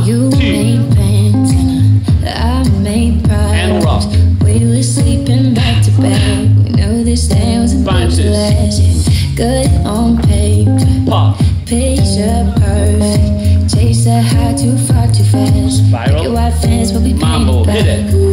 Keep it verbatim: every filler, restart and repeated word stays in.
One, You two, made plans and I made pride. and rock. We were sleeping back to back. We knew this thing was about to last. Yeah. Good on paper, Pop. picture perfect. Chase that high too far too fast. Spiral. Picket white fence, but we Mambo, painted hit black. it.